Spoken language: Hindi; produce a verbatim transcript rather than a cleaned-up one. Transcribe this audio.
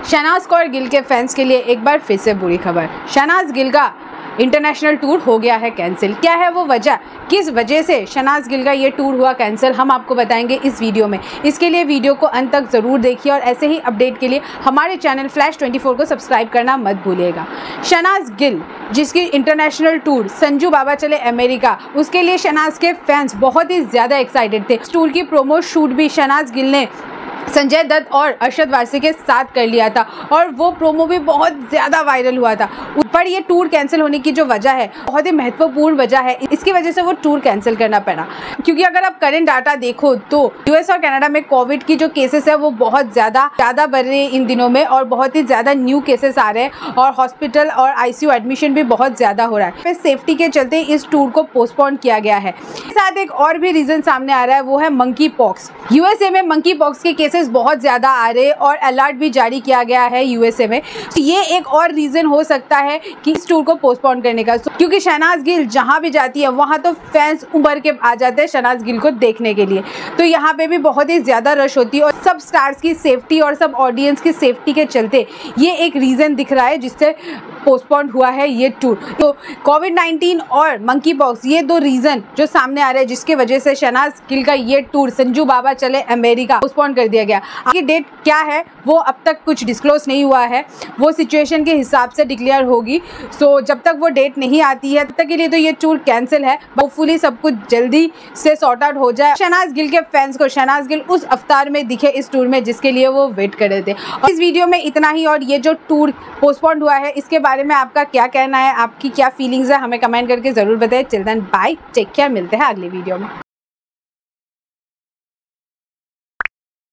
शहनाज कौर गिल के फैंस के लिए एक बार फिर से बुरी खबर। शहनाज गिल का इंटरनेशनल टूर हो गया है कैंसिल। क्या है वो वजह, किस वजह से शहनाज गिल का ये टूर हुआ कैंसिल, हम आपको बताएंगे इस वीडियो में। इसके लिए वीडियो को अंत तक ज़रूर देखिए और ऐसे ही अपडेट के लिए हमारे चैनल फ्लैश ट्वेंटी फोर को सब्सक्राइब करना मत भूलिएगा। शहनाज गिल जिसकी इंटरनेशनल टूर संजू बाबा चले अमेरिका, उसके लिए शहनाज के फैंस बहुत ही ज़्यादा एक्साइटेड थे। इस टूर की प्रोमो शूट भी शहनाज गिल ने संजय दत्त और अरशद वारसी के साथ कर लिया था और वो प्रोमो भी बहुत ज़्यादा वायरल हुआ था। पर ये टूर कैंसिल होने की जो वजह है बहुत ही महत्वपूर्ण वजह है, इसकी वजह से वो टूर कैंसिल करना पड़ा। क्योंकि अगर आप करंट डाटा देखो तो यूएस और कनाडा में कोविड की जो केसेस है वो बहुत ज़्यादा ज़्यादा बढ़ रहे हैं इन दिनों में और बहुत ही ज़्यादा न्यू केसेस आ रहे हैं और हॉस्पिटल और आईसीयू एडमिशन भी बहुत ज़्यादा हो रहा है। फिर सेफ्टी के चलते इस टूर को पोस्टपोन किया गया है। साथ एक और भी रीज़न सामने आ रहा है, वो है मंकी पॉक्स। यूएसए में मंकी पॉक्स के केसेस बहुत ज़्यादा आ रहे और अलर्ट भी जारी किया गया है यूएसए में। तो ये एक और रीज़न हो सकता है कि इस टूर को पोस्टपोन करने का, क्योंकि शहनाज गिल जहाँ भी जाती है वहाँ तो फैंस उमड़ के आ जाते हैं शहनाज गिल को देखने के लिए। तो यहाँ पे भी बहुत ही ज़्यादा रश होती है और सब स्टार्स की सेफ्टी और सब ऑडियंस की सेफ्टी के चलते ये एक रीज़न दिख रहा है जिससे पोस्टपोन हुआ है ये टूर। तो कोविड नाइन्टीन और मंकी पॉक्स ये दो रीज़न जो सामने आ रहे हैं जिसकी वजह से शहनाज गिल का ये टूर संजू बाबा चले अमेरिका पोस्टपोन कर दिया गया। आगे डेट क्या है वो अब तक कुछ डिस्क्लोज नहीं हुआ है, वो सिचुएशन के हिसाब से डिक्लेयर होगी। सो जब तक वो डेट नहीं आती है तब तक के लिए तो ये टूर कैंसिल है। होपफुली सब कुछ जल्दी से सॉर्ट आउट हो जाए। शहनाज गिल के फैंस को शहनाज गिल उस अवतार में दिखे इस टूर में जिसके लिए वो वेट कर रहे थे। और इस वीडियो में इतना ही। और ये जो टूर पोस्टपोन हुआ है इसके बारे में आपका क्या कहना है, आपकी क्या फीलिंग्स है, हमें कमेंट करके ज़रूर बताएं। Till then bye, take care, मिलते हैं अगले वीडियो में।